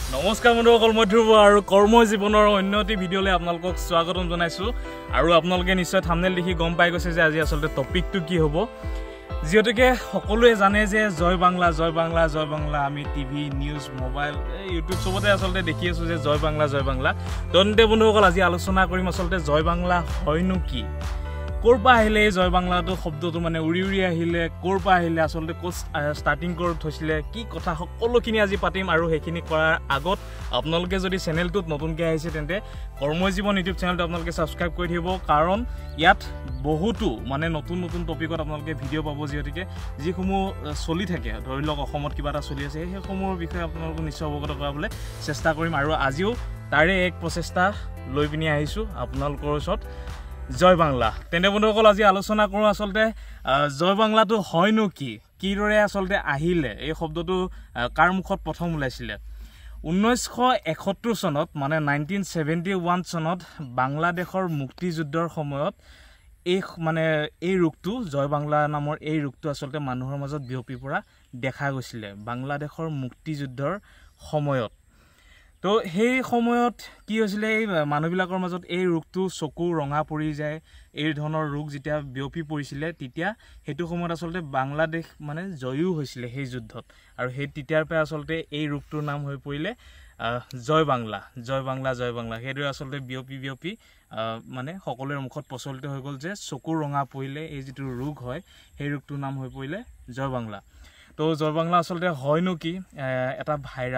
নমস্কাৰ বন্ধুসকল, মই ধ্ৰুৱ আৰু কৰ্মই জীৱনৰ অন্যটি ভিডিঅ'লৈ আপোনালোকক স্বাগতম জনাইছোঁ। আৰু আপোনালোকে নিশ্চয় থাম্বনেইল দেখি গম পাই গৈছে যে আজি আচলতে টপিকটো কি হ'ব। যিহেতুকে সকলোৱে জানে যে জয় বাংলা জয় বাংলা জয় বাংলা, আমি টিভি নিউজ মোবাইল ইউটিউব চবতে আচলতে দেখি আছোঁ যে জয় বাংলা জয় বাংলা। তেন্তে বন্ধুসকল আজি আলোচনা কৰিম আচলতে জয় বাংলা হয়নো কি, ক'ৰ পৰা আহিলে এই জয় বাংলাটো শব্দটো, মানে উৰি উৰি আহিলে ক'ৰ পৰা আহিলে, আচলতে ক'ত ষ্টাৰ্টিং কৰি থৈছিলে, কি কথা সকলোখিনি আজি পাতিম। আৰু সেইখিনি কৰাৰ আগত আপোনালোকে যদি চেনেলটোত নতুনকৈ আহিছে তেন্তে কৰ্মই জীৱন ইউটিউব চেনেলটো আপোনালোকে ছাবস্ক্ৰাইব কৰি থাকিব, কাৰণ ইয়াত বহুতো মানে নতুন নতুন টপিকত আপোনালোকে ভিডিঅ' পাব। যিহেতুকে যিসমূহ চলি থাকে, ধৰি লওক অসমত কিবা এটা চলি আছে, সেইসমূহৰ বিষয়ে আপোনালোকক নিশ্চয় অৱগত কৰাবলৈ চেষ্টা কৰিম। আৰু আজিও তাৰে এক প্ৰচেষ্টা লৈ পিনি আহিছোঁ আপোনালোকৰ ওচৰত, জয় বাংলা। তেনে বন্ধুসকল আজি আলোচনা কৰোঁ আচলতে জয় বাংলাটো হয়নো কি, কিদৰে আচলতে আহিলে, এই শব্দটো কাৰ মুখত প্ৰথম ওলাইছিলে। 1971 চনত মানে 1971 চনত বাংলাদেশৰ মুক্তিযুদ্ধৰ সময়ত এই ৰোগটো, জয় বাংলা নামৰ এই ৰোগটো আচলতে মানুহৰ মাজত বিয়পি পৰা দেখা গৈছিলে বাংলাদেশৰ মুক্তিযুদ্ধৰ সময়ত। তো সেই সময়ত কি হৈছিলে, এই মানুহবিলাকৰ মাজত এই ৰোগটো চকু ৰঙা পৰি যায়, এই ধৰণৰ ৰোগ যেতিয়া বিয়পি পৰিছিলে, তেতিয়া সেইটো সময়ত আচলতে বাংলাদেশ মানে জয়ো হৈছিলে সেই যুদ্ধত। আৰু সেই তেতিয়াৰ পৰা আচলতে এই ৰোগটোৰ নাম হৈ পৰিলে জয় বাংলা জয় বাংলা জয় বাংলা। সেইদৰে আচলতে বিয়পি মানে সকলোৰে মুখত প্ৰচলিত হৈ গ'ল যে চকু ৰঙা পৰিলে এই যিটো ৰোগ হয়, সেই ৰোগটোৰ নাম হৈ পৰিলে জয় বাংলা। তো জয় বাংলা আচলতে হয়নো কি, এটা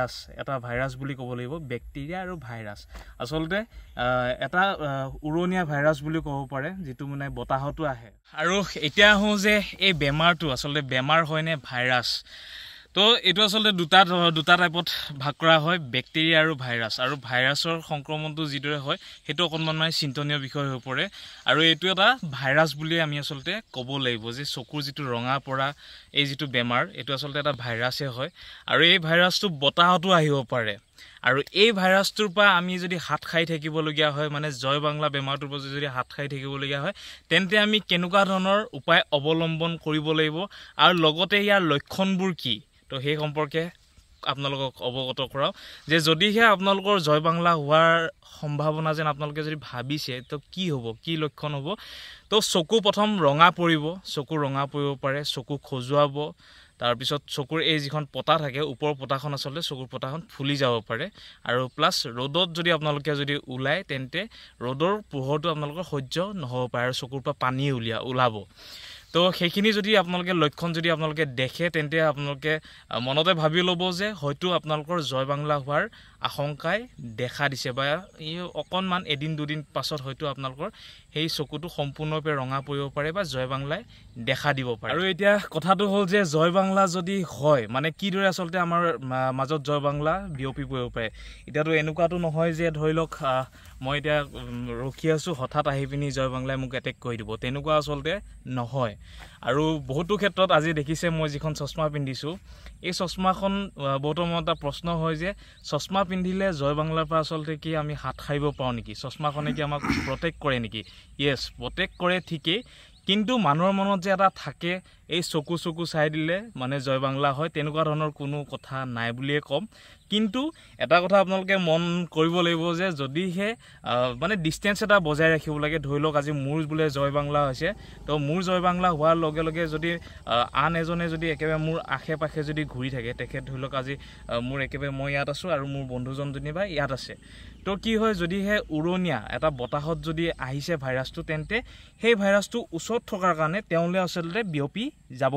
ভাইৰাছ বুলি ক'ব লাগিব, বেক্টেৰিয়া আৰু ভাইৰাছ। আচলতে এটা উৰণীয়া ভাইৰাছ বুলি ক'ব পাৰে, যিটো মানে বতাহতো আহে। আৰু এতিয়া আহোঁ যে এই বেমাৰটো আচলতে বেমাৰ হয়নে ভাইৰাছ। তো এইটো আচলতে দুটা টাইপত ভাগ কৰা হয়, বেক্টেৰিয়া আৰু ভাইৰাছ। আৰু ভাইৰাছৰ সংক্ৰমণটো যিদৰে হয় সেইটো অকণমান মানে চিন্তনীয় বিষয় হৈ পৰে। আৰু এইটো এটা ভাইৰাছ বুলিয়ে আমি আচলতে ক'ব লাগিব, যে চকুৰ যিটো ৰঙা পৰা এই যিটো বেমাৰ, এইটো আচলতে এটা ভাইৰাছে হয়। আৰু এই ভাইৰাছটো বতাহতো আহিব পাৰে। আৰু এই ভাইৰাছটোৰ পৰা আমি যদি হাত সাৰি থাকিবলগীয়া হয়, মানে জয় বাংলা বেমাৰটোৰ পৰা যদি হাত সাৰি থাকিবলগীয়া হয়, তেন্তে আমি কেনেকুৱা ধৰণৰ উপায় অৱলম্বন কৰিব লাগিব, আৰু লগতে ইয়াৰ লক্ষণবোৰ কি, তো সেই সম্পৰ্কে আপোনালোকক অৱগত কৰাওঁ। যে যদিহে আপোনালোকৰ জয় বাংলা হোৱাৰ সম্ভাৱনা যেন আপোনালোকে যদি ভাবিছে, তো কি হ'ব, কি লক্ষণ হ'ব। তো চকু প্ৰথম ৰঙা পৰিব, চকু ৰঙা পৰিব পাৰে, চকু খজুৱাব, তাৰপিছত চকুৰ এই যিখন পতা থাকে, ওপৰৰ পতাখন আচলতে চকুৰ পতাখন ফুলি যাব পাৰে। আৰু প্লাছ ৰ'দত যদি আপোনালোকে যদি ওলায়, তেন্তে ৰ'দৰ পোহৰটো আপোনালোকৰ সহ্য নহ'ব পাৰে আৰু চকুৰ পৰা পানী ওলাব। তো সেইখিনি যদি আপোনালোকে লক্ষণ যদি আপোনালোকে দেখে, তেন্তে আপোনালোকে মনতে ভাবি ল'ব যে হয়তো আপোনালোকৰ জয় বাংলা হোৱাৰ আশংকাই দেখা দিছে, বা এই অকণমান এদিন দুদিন পাছত হয়তো আপোনালোকৰ সেই চকুটো সম্পূৰ্ণৰূপে ৰঙা পৰিব পাৰে, বা জয় বাংলাই দেখা দিব পাৰে। আৰু এতিয়া কথাটো হ'ল যে জয় বাংলা যদি হয়, মানে কিদৰে আচলতে আমাৰ মাজত জয় বাংলা বিয়পি পৰিব পাৰে। এতিয়াতো এনেকুৱাতো নহয় যে ধৰি লওক মই এতিয়া ৰখি আছোঁ, হঠাৎ আহি পিনি জয় বাংলাই মোক এটেক কৰি দিব, তেনেকুৱা আচলতে নহয়। আৰু বহুতো ক্ষেত্ৰত আজি দেখিছে, মই যিখন চশমা পিন্ধিছোঁ, এই চশমাখন বহুতৰ মনত এটা প্ৰশ্ন হয় যে চশমা পিন্ধিলে জয় বাংলাৰ পৰা আচলতে কি আমি হাত সাৰিব পাৰোঁ নেকি, চশমাখনে কি আমাক প্ৰটেক্ট কৰে নেকি। য়েছ, প্ৰটেক্ট কৰে ঠিকেই, কিন্তু মানুহৰ মনত যে এটা থাকে এই চকু চাই দিলে মানে জয় বাংলা হয়, তেনেকুৱা ধৰণৰ কোনো কথা নাই বুলিয়ে ক'ম। কিন্তু এটা কথা আপোনালোকে মন কৰিব লাগিব যে যদিহে মানে ডিষ্টেঞ্চ এটা বজাই ৰাখিব লাগে। ধৰি লওক আজি মোৰ বোলে জয় বাংলা হৈছে, তো মোৰ জয় বাংলা হোৱাৰ লগে লগে যদি আন এজনে যদি একেবাৰে মোৰ আশে পাশে যদি ঘূৰি থাকে, তেখেত ধৰি লওক আজি মোৰ একেবাৰে মই ইয়াত আছোঁ আৰু মোৰ বন্ধুজন যেনিবা ইয়াত আছে, তো কি হয়, যদিহে উৰণীয়া এটা বতাহত যদি আহিছে ভাইৰাছটো, তেন্তে সেই ভাইৰাছটো ওচৰত থকাৰ কাৰণে তেওঁলৈ আচলতে বিয়পি যাব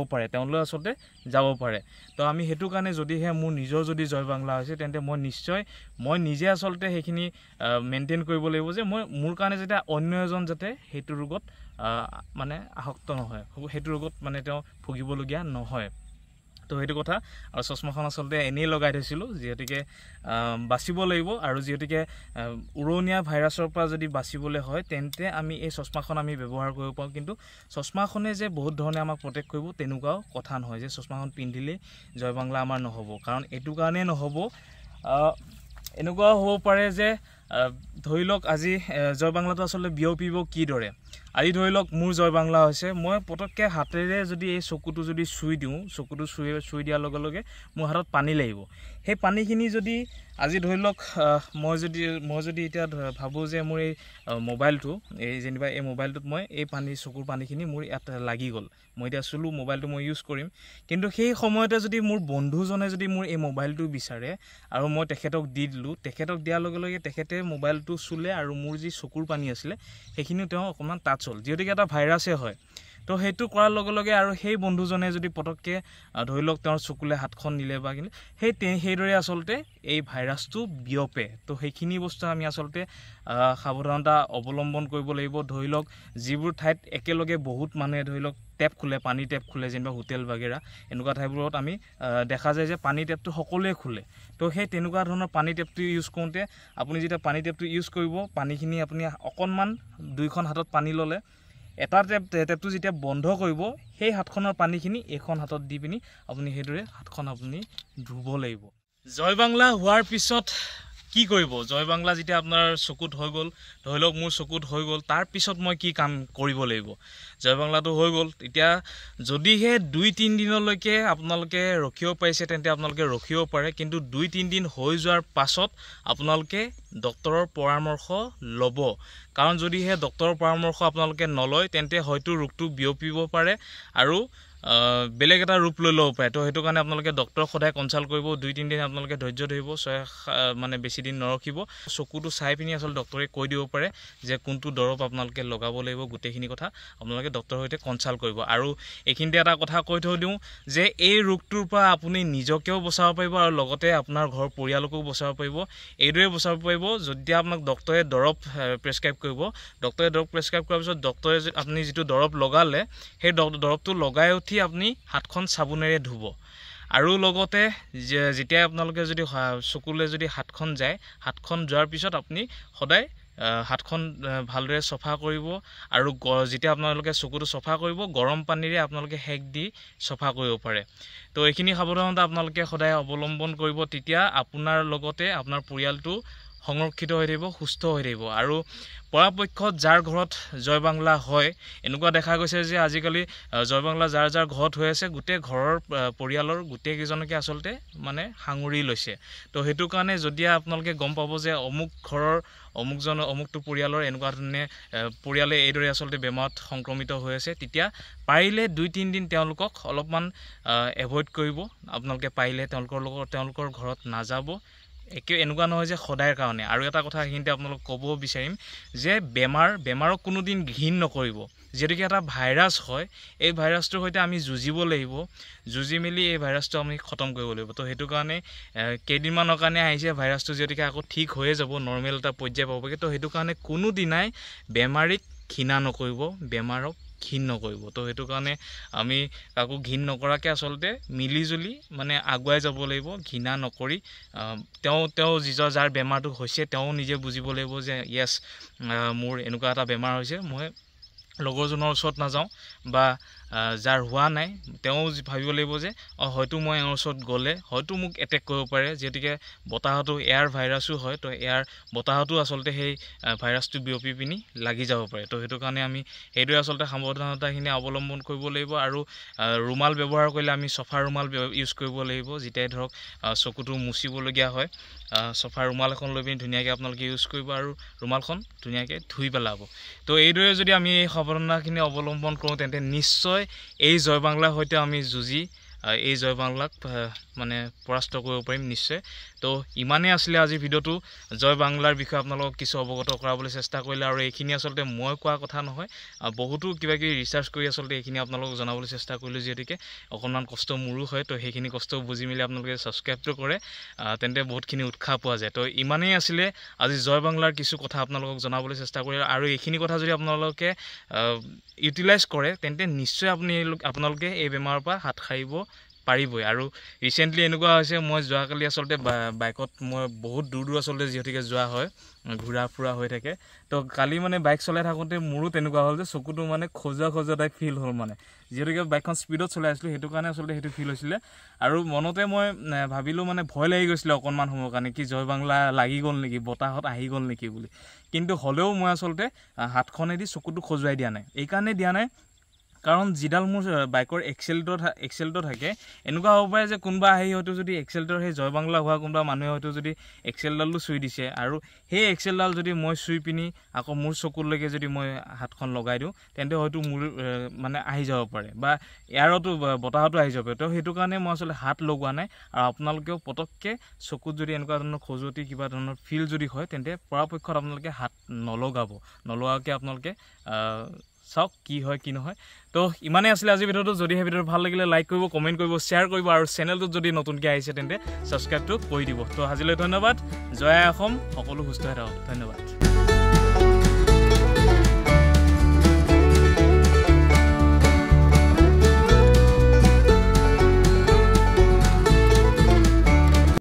পাৰে, তো আমি সেইটো কাৰণে যদিহে মোৰ নিজৰ যদি জয় বাংলা হৈছে, তেন্তে মই নিজে আচলতে সেইখিনি মেইনটেইন কৰিব লাগিব, যে মোৰ কাৰণে যাতে অন্য এজন যাতে সেইটো ৰোগত মানে আসক্ত নহয়, সেইটো ৰোগত মানে তেওঁ ভুগিবলগীয়া নহয়। তো সেইটো কথা। আৰু চশমাখন আচলতে এনেই লগাই থৈছিলোঁ, যিহেতুকে বাচিব লাগিব। আৰু যিহেতুকে উৰণীয়া ভাইৰাছৰ পৰা যদি বাচিবলৈ হয়, তেন্তে আমি এই চশমাখন আমি ব্যৱহাৰ কৰিব পাৰোঁ। কিন্তু চশমাখনে যে বহুত ধৰণে আমাক প্ৰটেক্ট কৰিব তেনেকুৱাও কথা নহয়, যে চশমাখন পিন্ধিলেই জয় বাংলা আমাৰ নহ'ব। কাৰণ এইটো কাৰণেই নহ'ব, এনেকুৱাও হ'ব পাৰে যে ধৰি লওক আজি জয় বাংলাটো আচলতে বিয়পিব কিদৰে। আজি ধৰি লওক মোৰ জয় বাংলা হৈছে মই পটককে হাতেৰে যদি এই চকুটো যদি চুই দিওঁ চকুটো চুই দিয়াৰ লগে লগে মোৰ হাতত পানী লাগিব সেই পানীখিনি যদি আজি ধৰি লওক মই যদি এতিয়া ভাবো যে মোৰ এই মোবাইলটো এই যেনিবা এই মোবাইলটোত মই এই চকুৰ পানীখিনি মোৰ ইয়াত লাগি গ'ল মই এতিয়া চুলো মোবাইলটো মই ইউজ কৰিম কিন্তু সেই সময়তে যদি মোৰ বন্ধুজনে যদি মোৰ এই মোবাইলটো বিচাৰে আৰু মই তেখেতক দি দিলো তেখেতক দিয়াৰ লগে লগে তেখেতে মোবাইলটো চুলে আৰু মোৰ যি চকুৰ পানী আছিলে সেইখিনিও তেওঁ অকণমান টাচ হ'ল যিহেতুকে এটা ভাইৰাছে হয় তো সেইটো কৰাৰ লগে লগে আৰু সেই বন্ধুজনে যদি পটককে ধৰি লওক তেওঁৰ চকুলে হাতখন নিলে বা কিন্তু সেইদৰে আচলতে এই ভাইৰাছটো বিয়পে তো সেইখিনি বস্তু আমি আচলতে সাৱধানতা অৱলম্বন কৰিব লাগিব ধৰি লওক যিবোৰ ঠাইত একেলগে বহুত মানুহে ধৰি লওক টেপ খোলে পানী টেপ খোলে যেনিবা হোটেল বাগেৰা এনেকুৱা ঠাইবোৰত আমি দেখা যায় যে পানী টেপটো সকলোৱে খোলে তো সেই তেনেকুৱা ধৰণৰ পানী টেপটো ইউজ কৰোঁতে আপুনি যেতিয়া পানী টেপটো ইউজ কৰিব পানীখিনি আপুনি অকণমান দুইখন হাতত পানী ল'লে এটা টেপটো যেতিয়া বন্ধ কৰিব সেই হাতখনৰ পানীখিনি এইখন হাতত দি পিনি আপুনি সেইদৰে হাতখন আপুনি ধুব লাগিব জয় বাংলা হোৱাৰ পিছত কি কৰিব জয় বাংলা যেতিয়া আপোনাৰ চকুত হৈ গ'ল ধৰি লওক মোৰ চকুত হৈ গ'ল তাৰ পিছত মই কি কাম কৰিব লাগিব জয় বাংলাটো হৈ গ'ল এতিয়া যদিহে 2-3 দিনলৈকে আপোনালোকে ৰখিব পাৰিছে তেন্তে আপোনালোকে ৰখিব পাৰে কিন্তু 2-3 দিন হৈ যোৱাৰ পাছত আপোনালোকে ডক্তৰৰ পৰামৰ্শ ল'ব কাৰণ যদিহে ডক্তৰৰ পৰামৰ্শ আপোনালোকে নলয় তেন্তে হয়তো ৰোগটো বিয়পিব পাৰে আৰু বেলেগ এটা ৰূপ লৈ ল'ব পাৰে তো সেইটো কাৰণে আপোনালোকে ডক্টৰক সদায় কনচাল্ট কৰিব 2-3 দিন আপোনালোকে ধৈৰ্য ধৰিব মানে বেছি দিন নৰখিব চকুটো চাই পিনি আচলতে ডক্টৰে কৈ দিব পাৰে যে কোনটো দৰৱ আপোনালোকে লগাব লাগিব গোটেইখিনি কথা আপোনালোকে ডক্টৰৰ সৈতে কনচাল্ট কৰিব আৰু এইখিনিতে এটা কথা কৈ থৈ দিওঁ যে এই ৰোগটোৰ পৰা আপুনি নিজকেও বচাব পাৰিব আৰু লগতে আপোনাৰ ঘৰ পৰিয়ালকো বচাব পাৰিব এইদৰে বচাব পাৰিব যদি আপোনাক ডক্টৰে দৰৱ প্ৰেছক্ৰাইব কৰিব ডক্টৰে দৰৱ প্ৰেছক্ৰাইব কৰাৰ পিছত ডক্টৰে আপুনি যিটো দৰৱ লগালে সেই দৰৱটো লগাই আপুনি হাতখন সাবুনেৰে ধুব আৰু লগতে যেতিয়া আপোনালোকে যদি চকুলে যদি হাতখন যায় হাতখন যোৱাৰ পিছত আপুনি সদায় হাতখন ভালদৰে সফা কৰিব আৰু যেতিয়া আপোনালোকে চকুটো সফা কৰিব গৰম পানীৰে আপোনালোকে হেক দি সফা কৰিব পাৰে তো এইখিনি সাৱধানতা আপোনালোকে সদায় অৱলম্বন কৰিব তেতিয়া আপোনাৰ লগতে আপোনাৰ পৰিয়ালটো সংৰক্ষিত হৈ থাকিব সুস্থ হৈ থাকিব আৰু পৰাপক্ষত যাৰ ঘৰত জয় বাংলা হয় এনেকুৱা দেখা গৈছে যে আজিকালি জয় বাংলা যাৰ ঘৰত হৈ আছে গোটেই ঘৰৰ পৰিয়ালৰ গোটেই কেইজনকে আচলতে মানে সাঙুৰি লৈছে তো সেইটো কাৰণে যদি আপোনালোকে গম পাব যে অমুক ঘৰৰ অমুকটো পৰিয়ালৰ এনেকুৱা ধৰণে পৰিয়ালে এইদৰে আচলতে বেমাৰত সংক্ৰমিত হৈ আছে তেতিয়া পাৰিলে 2-3 দিন তেওঁলোকক অলপমান এভয়েড কৰিব আপোনালোকে পাৰিলে তেওঁলোকৰ ঘৰত নাযাব একে এনেকুৱা নহয় যে সদায়ৰ কাৰণে আৰু এটা কথা এইখিনিতে আপোনালোক ক'ব বিচাৰিম যে বেমাৰক কোনোদিন ঘৃণ নকৰিব যেনেকৈ এটা ভাইৰাছ হয় এই ভাইৰাছটোৰ সৈতে আমি যুঁজিব লাগিব যুঁজি মেলি এই ভাইৰাছটো আমি খতম কৰিব লাগিব তো সেইটো কাৰণে কেইদিনমানৰ কাৰণে আহিছে ভাইৰাছটো যেনেকৈ আকৌ ঠিক হৈয়ে যাব নৰ্মেল এটা পৰ্যায় পাবগৈ তো সেইটো কাৰণে কোনোদিনাই বেমাৰীক ঘৃণা নকৰিব বেমাৰক ঘৃণ নকৰিব তো সেইটো কাৰণে আমি কাকো ঘৃণ নকৰাকৈ আচলতে মিলিজুলি মানে আগুৱাই যাব লাগিব ঘৃণা নকৰি তেওঁ যাৰ বেমাৰটো হৈছে তেওঁ নিজে বুজিব লাগিব যে য়েছ মোৰ এনেকুৱা এটা বেমাৰ হৈছে মই লগৰজনৰ ওচৰত নাযাওঁ বা যাৰ হোৱা নাই তেওঁ ভাবিব লাগিব যে হয়তো মই এওঁৰ ওচৰত গ'লে হয়তো মোক এটেক কৰিব পাৰে যেতিকে বতাহতো এয়াৰ ভাইৰাছো হয় তো এয়াৰ বতাহতো আচলতে সেই ভাইৰাছটো বিয়পি পিনি লাগি যাব পাৰে তো সেইটো কাৰণে আমি সেইটোৱে আচলতে সাৱধানতাখিনি অৱলম্বন কৰিব লাগিব আৰু ৰুমাল ব্যৱহাৰ কৰিলে আমি চফা ৰুমাল ইউজ কৰিব লাগিব যেতিয়াই ধৰক চকুটো মুচিবলগীয়া হয় চফা ৰুমাল এখন লৈ পিনি ধুনীয়াকৈ আপোনালোকে ইউজ কৰিব আৰু ৰুমালখন ধুনীয়াকৈ ধুই পেলাব তো এইদৰে যদি আমি এই সাৱধানতাখিনি অৱলম্বন কৰোঁ তেন্তে নিশ্চয় এই জয় বাংলাৰ সৈতে আমি যুঁজি এই জয় বাংলাক মানে পৰাস্ত কৰিব পাৰিম নিশ্চয় তো ইমানেই আছিলে আজি ভিডিঅ'টো জয় বাংলাৰ বিষয়ে আপোনালোকক কিছু অৱগত কৰাবলৈ চেষ্টা কৰিলে আৰু এইখিনি আচলতে মই কোৱা কথা নহয় বহুতো কিবাকিবি ৰিচাৰ্চ কৰি আচলতে এইখিনি আপোনালোকক জনাবলৈ চেষ্টা কৰিলোঁ যিহেতুকে অকণমান কষ্ট মোৰো হয় তো সেইখিনি কষ্ট বুজি মেলি আপোনালোকে ছাবস্ক্ৰাইবটো কৰে তেন্তে বহুতখিনি উৎসাহ পোৱা যায় তো ইমানেই আছিলে আজি জয় বাংলাৰ কিছু কথা আপোনালোকক জনাবলৈ চেষ্টা কৰিলোঁ আৰু এইখিনি কথা যদি আপোনালোকে ইউটিলাইজ কৰে তেন্তে নিশ্চয় আপোনালোকে এই বেমাৰৰ পৰা হাত সাৰিব পাৰিবই আৰু ৰিসেন্টলি এনেকুৱা হৈছে মই যোৱাকালি আচলতে বাইকত মই বহুত দূৰ দূৰ আচলতে যিহেতুকে যোৱা হয় ঘূৰা ফুৰা হৈ থাকে তো কালি মানে বাইক চলাই থাকোঁতে মোৰো তেনেকুৱা হ'ল যে চকুটো মানে খজুৱা টাইপ ফিল হ'ল মানে যিহেতুকে বাইকখন স্পীডত চলাই আছিলোঁ সেইটো কাৰণে আচলতে সেইটো ফিল হৈছিলে আৰু মনতে মই ভাবিলোঁ মানে ভয় লাগি গৈছিলে অকণমান সময়ৰ কাৰণে কি জয় বাংলা লাগি গ'ল নেকি বতাহত আহি গ'ল নেকি বুলি কিন্তু হ'লেও মই আচলতে হাতখনেদি চকুটো খজুৱাই দিয়া নাই এইকাৰণে দিয়া নাই কাৰণ যিডাল মোৰ বাইকৰ এক্সেলটো থাকে এনেকুৱা হ'ব পাৰে যে কোনোবা আহি হয়তো যদি এক্সেলটোৰ সেই জয় বাংলা হোৱা কোনোবা মানুহে হয়তো যদি এক্সেলডালটো চুই দিছে আৰু সেই এক্সেলডাল যদি মই চুই পিনি আকৌ মোৰ চকুলৈকে যদি মই হাতখন লগাই দিওঁ তেন্তে হয়তো মোৰ মানে আহি যাব পাৰে বা এয়াৰতো বতাহতো আহি যাব পাৰে তো সেইটো কাৰণে মই আচলতে হাত লগোৱা নাই আৰু আপোনালোকেও পটককৈ চকুত যদি এনেকুৱা ধৰণৰ খজুৱতি কিবা ধৰণৰ ফিল যদি হয় তেন্তে পৰাপক্ষত আপোনালোকে হাত নলগাকৈ আপোনালোকে চাওক কি হয় কি নহয় তো ইমানেই আছিলে আজি ভিডিঅ'টো যদি সেই ভিডিঅ'টো ভাল লাগিলে লাইক কৰিব কমেণ্ট কৰিব শ্বেয়াৰ কৰিব আৰু চেনেলটোত যদি নতুনকৈ আহিছে তেন্তে ছাবস্ক্ৰাইবটো কৰি দিব তো আজিলৈ ধন্যবাদ জয় অসম সকলো সুস্থ হৈ থাকক ধন্যবাদ